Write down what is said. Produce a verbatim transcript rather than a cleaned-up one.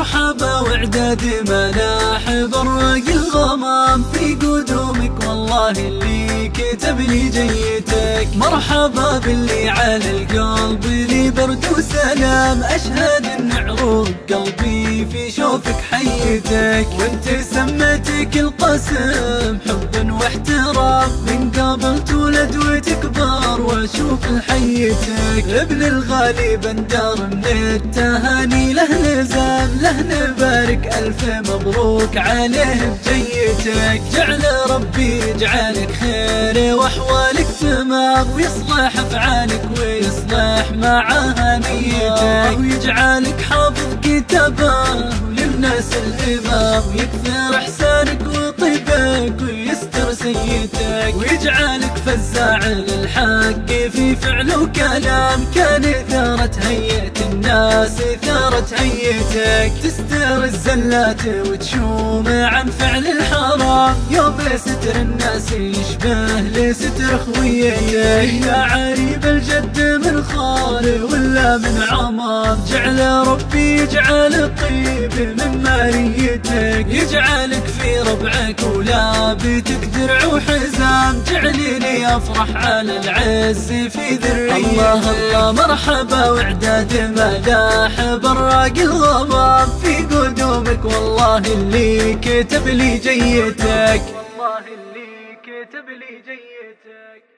مرحبا وعداد ملاحب الراقي الغمام في قدومك، والله اللي كتب لي جيتك. مرحبا باللي على القلب لي برد وسلام، أشهد ان عروق قلبي في شوفك حيتك. وانت سمتك القسم حب واحترام، من قبل تولد وتكبر واشوف حيتك. ابن الغالي بندر من التهاني له لزام، له نبارك ألف مبروك عليه بجيتك. جعل ربي يجعلك خير وأحوالك تمام، ويصلح أفعالك ويصلح معاها نيتك. ويجعلك حافظ كتابه وللناس الإمام، ويكثر إحسانك وطيبك ويستر سيتك. ويجعلك فزاع للحق في فعل وكلام، كان إثارة هيئة الناس إثارة هيئتك. تستر الزلات وتشوم عن فعل الحرام، يوم ستر الناس يشبه لستر خويتك. يا عريب الجد من خال ولا من عمام، جعل ربي يجعل طيب من ماليتك. يجعلك في ربعك ولابتك درع وحزام، جعليني أفرح على العز في ذريتك. الله الله مرحبا وعداد ملاحب الراقي الغمام، في قدومك والله اللي كتب لي جيتك. والله اللي كتب لي جيتك.